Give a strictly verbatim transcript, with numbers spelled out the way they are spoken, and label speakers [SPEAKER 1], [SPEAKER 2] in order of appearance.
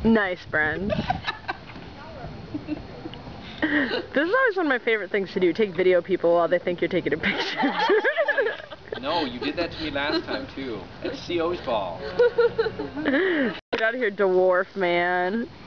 [SPEAKER 1] Nice, friend. This is always one of my favorite things to do, take video people while they think you're taking a picture.
[SPEAKER 2] No, you did that to me last time, too. At C O's ball.
[SPEAKER 1] Get out of here, dwarf man.